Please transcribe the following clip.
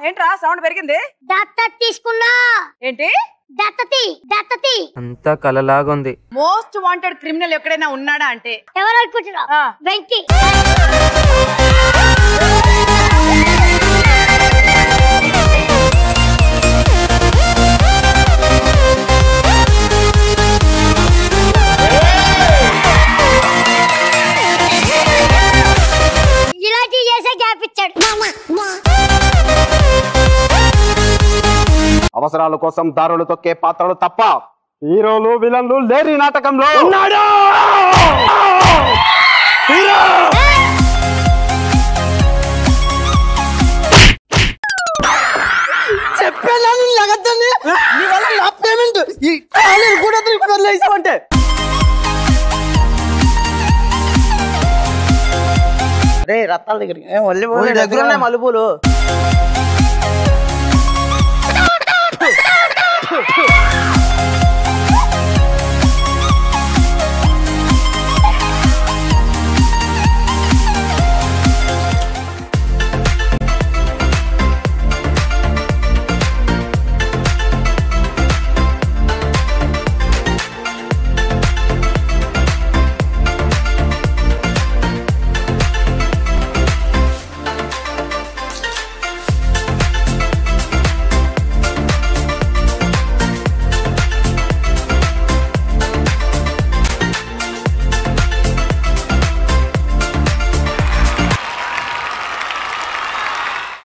ఏంట్రా సౌండ్ పెరిగింది? దత్తత తీసుకున్నా. ఏంటి దత్తతి అంతా కలలాగా ఉంది. మోస్ట్ వాంటెడ్ క్రిమినల్ ఎక్కడైనా ఉన్నాడా అంటే ఎవరు అనుకుంటున్నావు? వెంకీ. ఇలాంటి చేసే గ్యాప్ ఇచ్చాడు. అవసరాల కోసం దారులు తొక్కే పాత్రలు తప్ప హీరోలు విలన్లు లేని నాటకంలో ఉన్నాడు. చెప్పాను లగద్దని నీ వల్ల నా పేమెంట్ ఈ కాలేజ్ కూడా వదిలేసావంటే రే రత్నాల దగ్గరికి దగ్గర ఉన్నాయి మలుపులు.